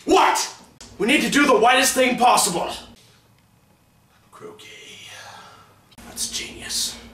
What? We need to do the whitest thing possible. Croquet. That's genius.